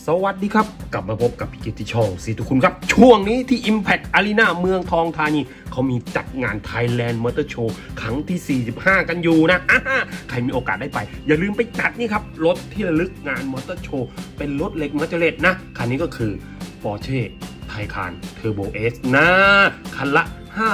สวัสดีครับกลับมาพบกับพี่กิตติช่องสีทุกคุณครับช่วงนี้ที่ Impact Arena เมืองทองธานีเขามีจัดงาน Thailand Motor Show ครั้งที่45กันอยู่นะใครมีโอกาสได้ไปอย่าลืมไปจัดนี่ครับรถที่ระลึกงาน Motor Show เป็นรถเหล็กมาเจเลตนะคันนี้ก็คือ Porsche Taycan Turbo S นะคันละ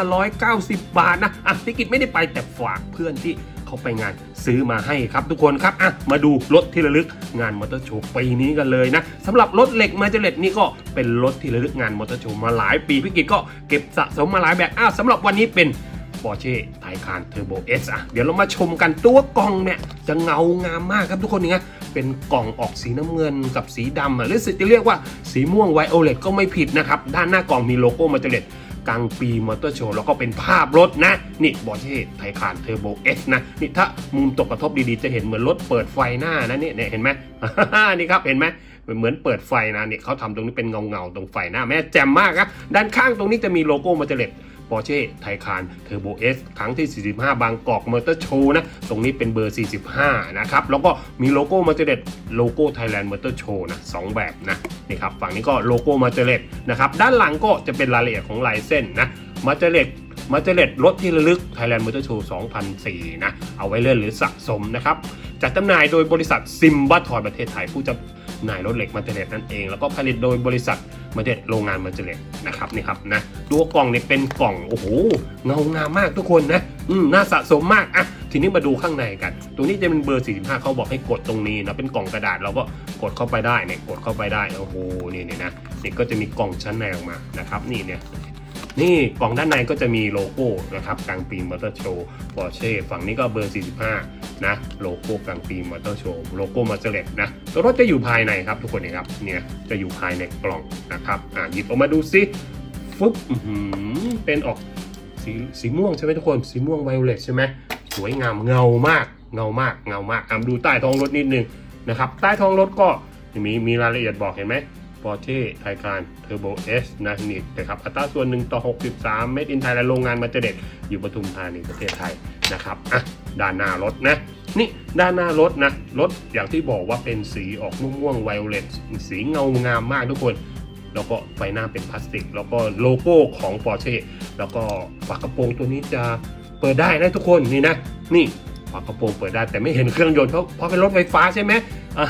590 บาทนะพี่กิตไม่ได้ไปแต่ฝากเพื่อนที่เขาไปงานซื้อมาให้ครับทุกคนครับมาดูรถที่ระลึกงานมอเตอร์โชว์ปีนี้กันเลยนะสำหรับรถเหล็กมาเจเลตนี่ก็เป็นรถที่ระลึกงานมอเตอร์โชว์มาหลายปีพี่กิตก็เก็บสะสมมาหลายแบบสำหรับวันนี้เป็น Porsche Taycan Turbo S เดี๋ยวเรามาชมกันตัวกล่องเนี่ยจะเงางามมากครับทุกคนนี่นะเป็นกล่องออกสีน้ำเงินกับสีดำหรือจะเรียกว่าสีม่วงไวโอเลตก็ไม่ผิดนะครับด้านหน้ากล่องมีโลโก้มาเจเลตกลางปีมอเตอร์โชว์แล้วก็เป็นภาพรถนะนี่Porsche Taycan Turbo S นะนี่ถ้ามุมตกกระทบดีๆจะเห็นเหมือนรถเปิดไฟหน้านะนี่เห็นไหม นี่ครับเห็นไหมเหมือนเปิดไฟนะนี่เขาทำตรงนี้เป็นเงาตรงไฟหน้าแม่แจ่มมากครับด้านข้างตรงนี้จะมีโลโก้มาเจเลตPorsche Taycan Turbo S ครั้งที่45บางกอกมอเตอร์โชว์นะตรงนี้เป็นเบอร์45นะครับแล้วก็มีโลโก้มาเจเลตโลโก้ Thailand Motor Show นะ2แบบนะนี่ครับฝั่งนี้ก็โลโก้มาเจเลตนะครับด้านหลังก็จะเป็นรายละเอียดของลายเส้นนะมาเจเลตรถที่ระลึก Thailand Motor Show 2004นะเอาไว้เล่นหรือสะสมนะครับจัดจำหน่ายโดยบริษัทซิมบัตทอยประเทศไทยผู้จำหน่ายรถเหล็กมาเจเลตนั่นเองแล้วก็ผลิตโดยบริษัทมาเจเลตโรงงานมาเจเลตนะครับนี่ครับนะตัวกล่องเนี่ยเป็นกล่องโอ้โหเงางามมากทุกคนนะน่าสะสมมากทีนี้มาดูข้างในกันตัวนี้จะเป็นเบอร์45เขาบอกให้กดตรงนี้นะเป็นกล่องกระดาษเราก็กดเข้าไปได้เนี่ยกดเข้าไปได้โอ้โหนี่นะนี่ก็จะมีกล่องชั้นในออกมานะครับนี่กล่องด้านในก็จะมีโลโก้นะครับกลางปีมอเตอร์โชว์Porscheฝั่งนี้ก็เบอร์45นะโลโก้กลางปีมอเตอร์โชว์โลโก้มาเจเลตนะตัวรถจะอยู่ภายในครับทุกคนนะครับเนี่ยจะอยู่ภายในกล่องนะครับหยิบออกมาดูซิฟึบเป็นออกสีม่วงใช่ไหมทุกคนสีม่วงไวโอเลตใช่ไหมสวยงามเงามากดูใต้ท้องรถนิดนึงนะครับใต้ท้องรถก็มีรายละเอียดบอกเห็นไหมPorsche Taycan Turbo S นะนี่นะครับอัตราส่วน1:63 Made in Thailand โรงงานมาเจเลตอยู่ปทุมธานีประเทศไทยนะครับด้านหน้ารถนะนี่ด้านหน้ารถนะรถอย่างที่บอกว่าเป็นสีออกม่วงไวโอเลตสีเงางามมากทุกคนแล้วก็ไฟหน้าเป็นพลาสติกแล้วก็โลโก้ของ Porsche แล้วก็ฝากระโปรงตัวนี้จะเปิดได้นะทุกคนนี่ฝากระโปรงเปิดได้แต่ไม่เห็นเครื่องยนต์เพราะเป็นรถไฟฟ้าใช่ไหม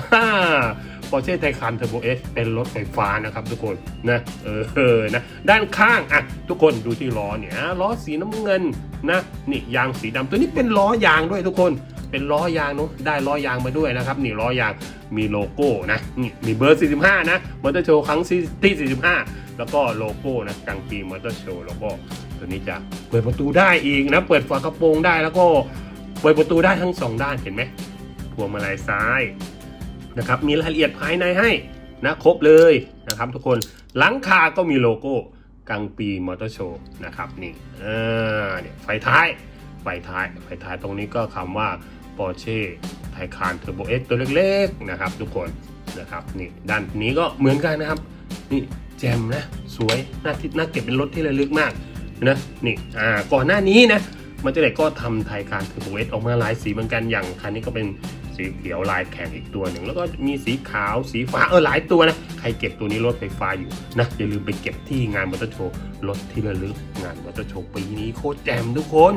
Porsche Taycan Turbo S เป็นรถไฟฟ้านะครับทุกคนนะนะด้านข้างทุกคนดูที่ล้อเนี่ยล้อสีน้ำเงินนะนี่ยางสีดำตัวนี้เป็นล้อยางด้วยทุกคนเป็นล้อยางเนาะได้ล้อยางมาด้วยนะครับนี่ล้อยางมีโลโก้นะนี่มีเบอร์45นะมอเตอร์โชว์ครั้งที่45แล้วก็โลโก้นะกลางปีมอเตอร์โชว์แล้วก็ตัวนี้จะเปิดประตูได้อีกนะเปิดฝากระโปรงได้แล้วก็เปิดประตูได้ทั้ง2ด้านเห็นไหมพวงมาลัยซ้ายนะครับมีรายละเอียดภายในให้นะครบเลยนะครับทุกคนหลังคาก็มีโลโก้กลางปีมอเตอร์โชว์นะครับนี่เนี่ยไฟท้ายตรงนี้ก็คำว่า Porsche Taycan Turbo S ตัวเล็กๆนะครับทุกคนนะครับนี่ด้านนี้ก็เหมือนกันนะครับนี่แจ่มนะสวยน่าเก็บเป็นรถที่ระลึกมากนะนี่ก่อนหน้านี้นะมันจะได้ก็ทำTaycan Turbo Sออกมาหลายสีเหมือนกันอย่างคันนี้ก็เป็นสีเขียวลายแข่งอีกตัวหนึ่งแล้วก็มีสีขาวสีฟ้าหลายตัวนะใครเก็บตัวนี้รถไฟฟ้าอยู่นะอย่าลืมไปเก็บที่งานมอเตอร์โชว์รถที่ระลึกงานมอเตอร์โชว์ปีนี้โคตรแจ่มทุกคน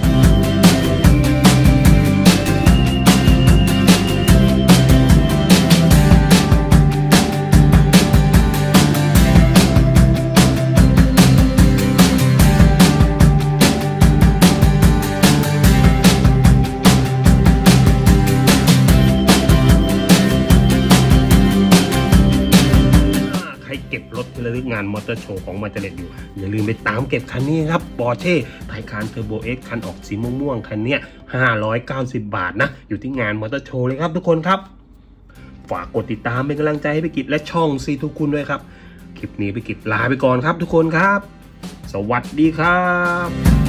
เก็บรถระลึกงานมอเตอร์โชว์ของมาเจเลตอยู่อย่าลืมไปตามเก็บคันนี้ครับ Porsche Taycan Turbo S คันออกสีม่วงคันนี้590 บาทนะอยู่ที่งานมอเตอร์โชว์เลยครับทุกคนครับฝากกดติดตามเป็นกำลังใจให้พี่กิตและช่องซีทุกคุณด้วยครับคลิปนี้พี่กิตลาไปก่อนครับทุกคนครับสวัสดีครับ